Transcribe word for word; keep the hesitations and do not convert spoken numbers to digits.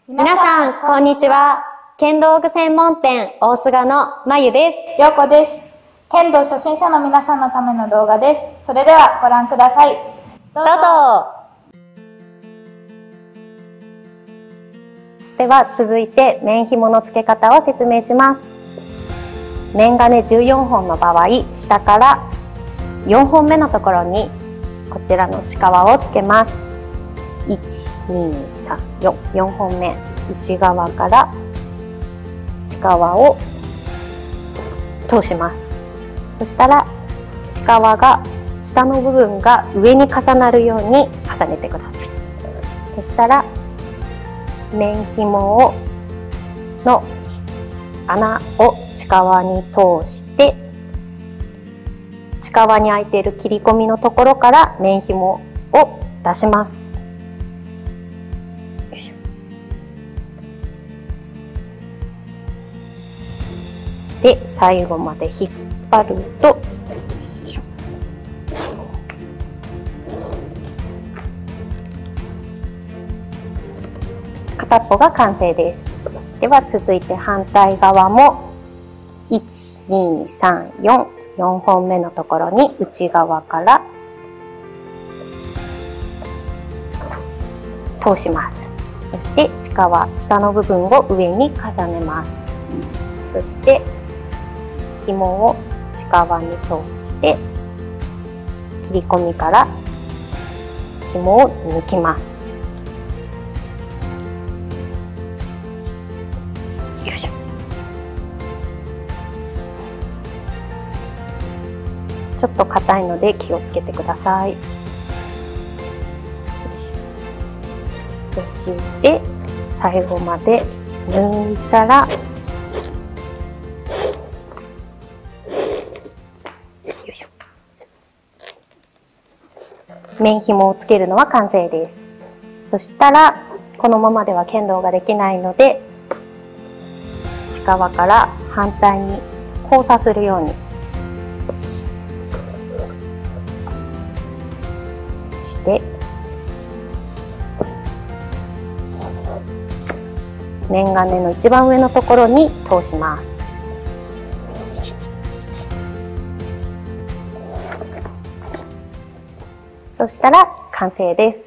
皆さん、こんにちは。剣道具専門店、大須賀のまゆです。 ようこです。剣道初心者の皆さんのための動画です。それではご覧ください。 どうぞ。では、続いて面紐の付け方を説明します。面金じゅうよんほんの場合、下からよんほんめのところにこちらの内側をつけます。いち、に、さん、よん、よんほんめ、内側から内側を通します。そしたら内側が下の部分が上に重なるように重ねてください。そしたら面紐をの穴を内側に通して内側に開いている切り込みのところから面紐を出します。よいしょ。で最後まで引っ張るとよいしょ。片っぽが完成です。では続いて反対側もいち、に、さん、よん、よんほんめのところに内側から通します。そして内側下の部分を上に重ねます。そして紐を内側に通して切り込みから紐を抜きます。よいしょ。ちょっと硬いので気をつけてください。よいしょ。そして最後まで抜いたら面紐をつけるのは完成です。そしたらこのままでは剣道ができないので内側から反対に交差するようにして面金の一番上のところに通します。そしたら完成です。